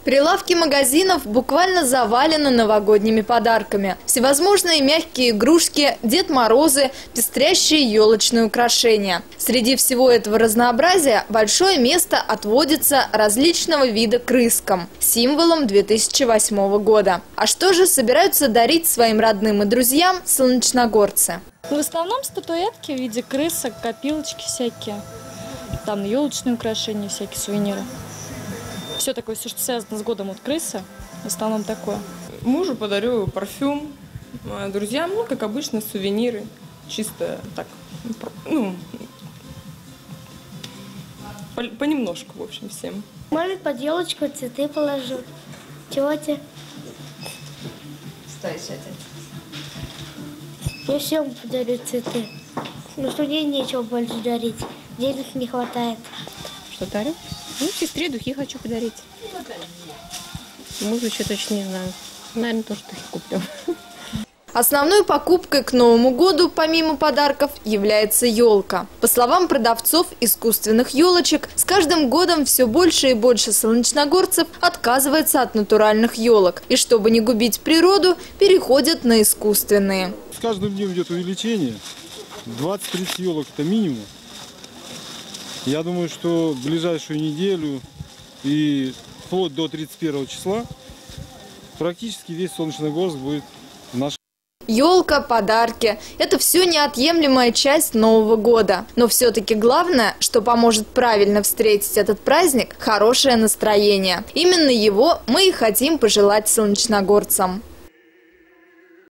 Прилавки магазинов буквально завалены новогодними подарками. Всевозможные мягкие игрушки, Дед Морозы, пестрящие елочные украшения. Среди всего этого разнообразия большое место отводится различного вида крыскам, символом 2008 года. А что же собираются дарить своим родным и друзьям солнечногорцы? В основном статуэтки в виде крысок, копилочки всякие. Там елочные украшения, всякие сувениры. Все такое, все, что связано с годом, вот крысы, в основном такое. Мужу подарю парфюм, друзьям, как обычно, сувениры, чисто так, понемножку, в общем, всем. Может, под елочку цветы положу. Тете. Стой, тетя. Я всем подарю цветы. Но что мне нечего больше дарить. Денег не хватает. Что дарю? Сестре духи хочу подарить. Мужу еще точно не знаю. Наверное, тоже духи куплю. Основной покупкой к Новому году, помимо подарков, является елка. По словам продавцов искусственных елочек, с каждым годом все больше и больше солнечногорцев отказывается от натуральных елок. И чтобы не губить природу, переходят на искусственные. С каждым днем идет увеличение. 20-30 елок – это минимум. Я думаю, что в ближайшую неделю и вплоть до 31 числа практически весь Солнечногорск будет в нашем. Елка, подарки – это все неотъемлемая часть Нового года. Но все-таки главное, что поможет правильно встретить этот праздник – хорошее настроение. Именно его мы и хотим пожелать солнечногорцам.